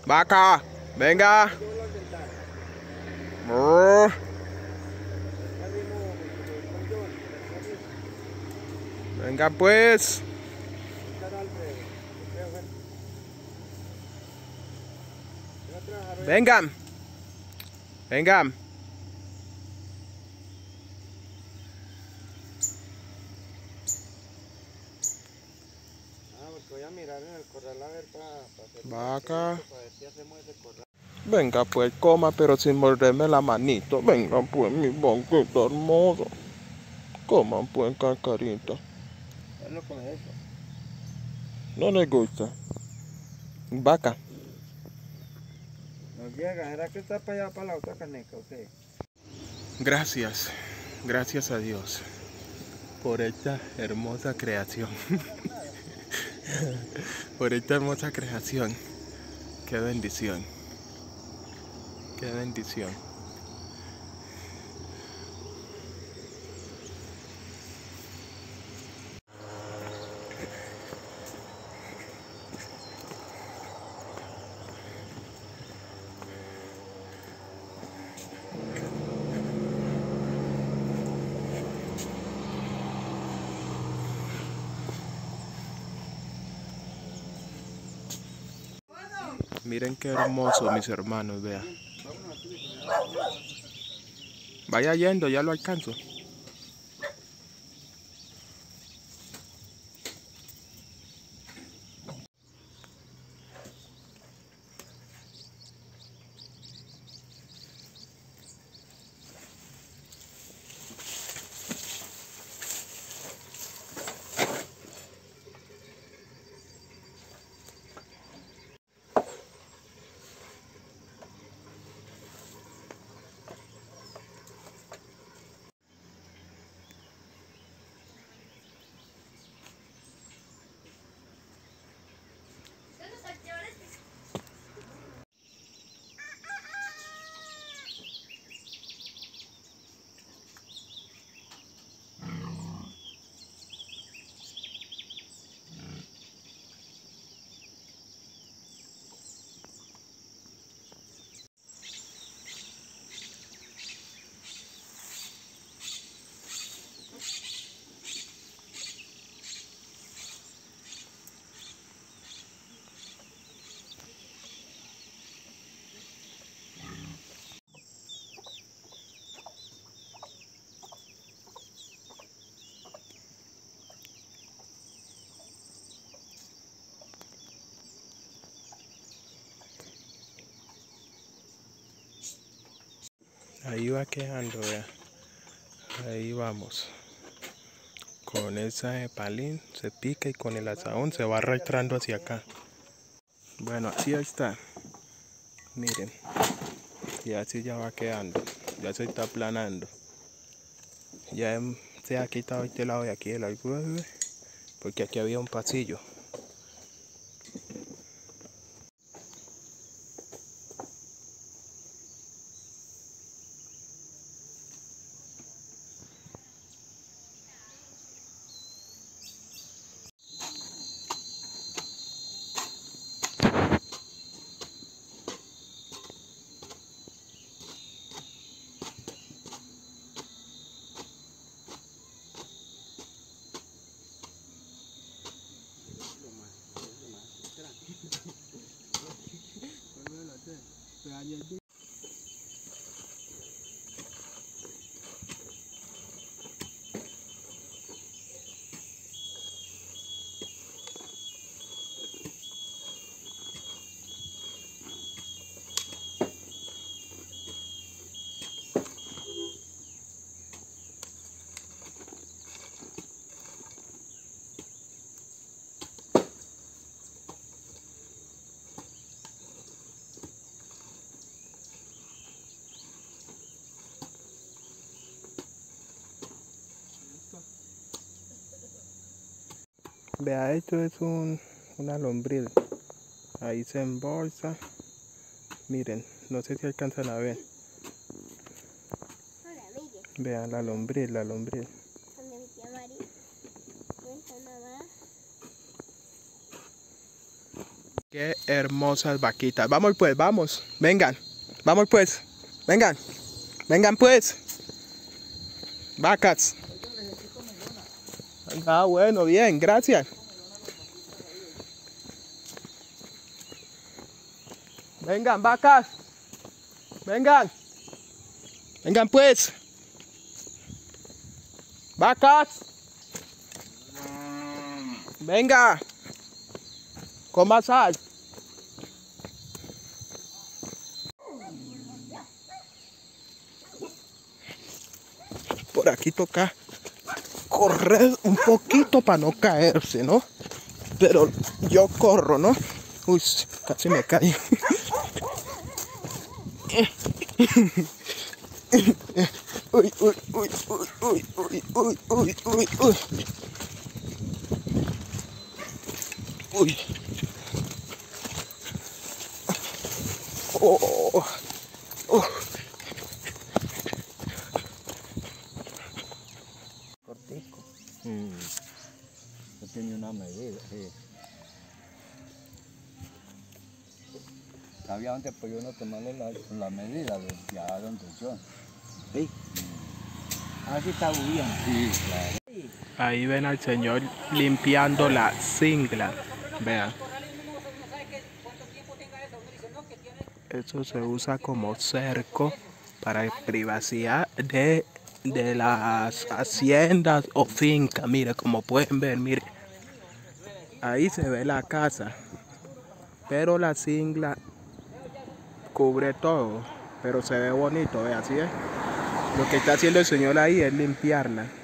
Vaca, venga. Brr. Venga pues. Venga. Venga. Voy a mirar en el corral a ver para hacer Vaca. para ver si hacemos ese corral. Venga pues, coma pero sin morderme la manito. Venga pues, mi banquito hermoso. Coma pues, cacarita. Hazlo con eso. No le gusta. Vaca. No llega, ¿será que está para allá para la otra caneca? Okay. Gracias. Gracias a Dios por esta hermosa creación. Por esta hermosa creación. Qué bendición. Qué bendición. Miren qué hermoso, mis hermanos, vean. Vaya yendo, ya lo alcanzo. Ahí va quedando, vea. Ahí vamos. Con esa palín se pica y con el asadón se va arrastrando hacia acá. Bueno, así está. Miren. Y así ya va quedando. Ya se está aplanando. Ya se ha quitado este lado de aquí de la albergue, porque aquí había un pasillo. Vea, esto es una lombriz. Ahí se embolsa. Miren, no sé si alcanzan a ver. Vean la lombriz, la lombriz. Donde mi tía Mari, donde está mamá. Qué hermosas vaquitas. Vamos pues, vamos. Vengan. Vamos pues. Vengan. Vengan pues. Vacas. Ah, bueno, bien, gracias. Vengan, vacas. Vengan. Vengan pues. Vacas. Venga. Coma sal. Por aquí toca correr un poquito para no caerse, ¿no? Pero yo corro, ¿no? Uy, casi me caí. Uy, uy, uy, uy, uy, uy, uy, uy, uy, uy. Uy. Oh, oh. Cortico. No tiene una medida, sí. Obviamente pues yo no tomarle la medida de ya donde yo. Sí. Así está bien. Sí, claro. Ahí ven al señor limpiando la cingla. Vean. Eso se usa como cerco para privacidad de las haciendas o fincas. Mire, como pueden ver, mire. Ahí se ve la casa. Pero la cingla cubre todo. Pero se ve bonito, ve, así es. Lo que está haciendo el señor ahí es limpiarla.